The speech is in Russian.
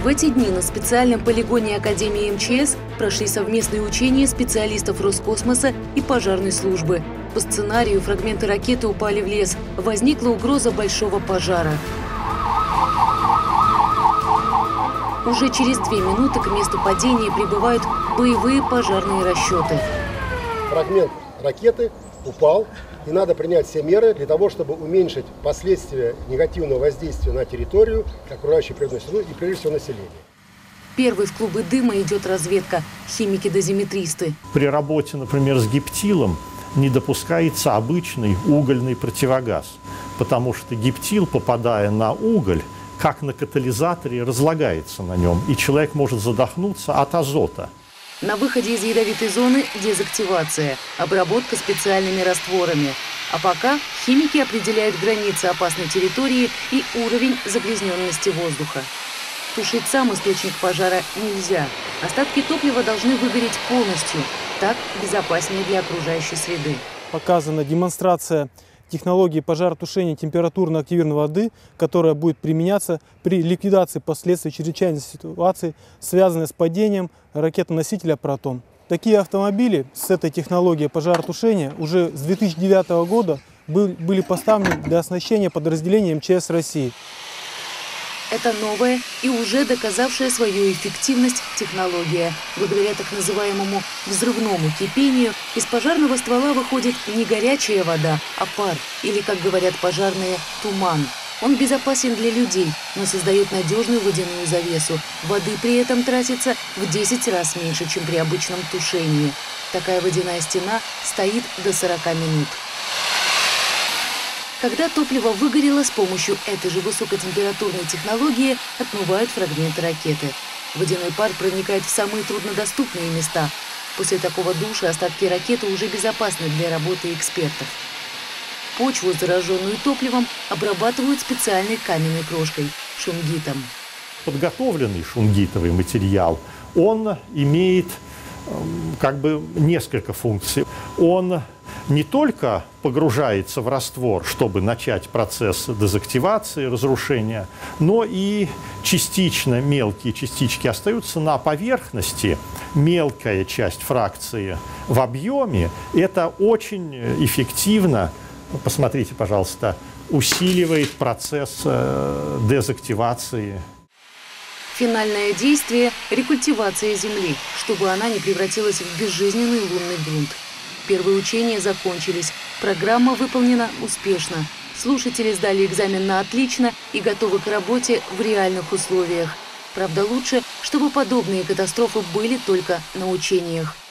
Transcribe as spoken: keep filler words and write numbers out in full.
В эти дни на специальном полигоне Академии эм че эс прошли совместные учения специалистов Роскосмоса и пожарной службы. По сценарию фрагменты ракеты упали в лес. Возникла угроза большого пожара. Уже через две минуты к месту падения прибывают боевые пожарные расчеты. Фрагмент ракеты упал, и надо принять все меры для того, чтобы уменьшить последствия негативного воздействия на территорию, окружающую природную среду и, прежде всего, население. Первой в клубы дыма идет разведка – химики-дозиметристы. При работе, например, с гептилом не допускается обычный угольный противогаз, потому что гептил, попадая на уголь, как на катализаторе, разлагается на нем, и человек может задохнуться от азота. На выходе из ядовитой зоны дезактивация, обработка специальными растворами. А пока химики определяют границы опасной территории и уровень загрязненности воздуха. Тушить сам источник пожара нельзя. Остатки топлива должны выгореть полностью. Так безопаснее для окружающей среды. Показана демонстрация технологии пожаротушения температурно активированной воды, которая будет применяться при ликвидации последствий чрезвычайной ситуации, связанной с падением ракетоносителя «Протон». Такие автомобили с этой технологией пожаротушения уже с две тысячи девятого года были поставлены для оснащения подразделений эм че эс России. Это новая и уже доказавшая свою эффективность технология. Благодаря так называемому взрывному кипению из пожарного ствола выходит не горячая вода, а пар, или, как говорят пожарные, туман. Он безопасен для людей, но создает надежную водяную завесу. Воды при этом тратится в десять раз меньше, чем при обычном тушении. Такая водяная стена стоит до сорока минут. Когда топливо выгорело, с помощью этой же высокотемпературной технологии отмывают фрагменты ракеты. Водяной пар проникает в самые труднодоступные места. После такого душа остатки ракеты уже безопасны для работы экспертов. Почву, зараженную топливом, обрабатывают специальной каменной крошкой – шунгитом. Подготовленный шунгитовый материал, он имеет как бы несколько функций. Он не только погружается в раствор, чтобы начать процесс дезактивации, разрушения, но и частично мелкие частички остаются на поверхности. Мелкая часть фракции в объеме. Это очень эффективно, посмотрите, пожалуйста, усиливает процесс дезактивации. Финальное действие – рекультивация земли, чтобы она не превратилась в безжизненный лунный грунт. Первые учения закончились. Программа выполнена успешно. Слушатели сдали экзамен на отлично и готовы к работе в реальных условиях. Правда, лучше, чтобы подобные катастрофы были только на учениях.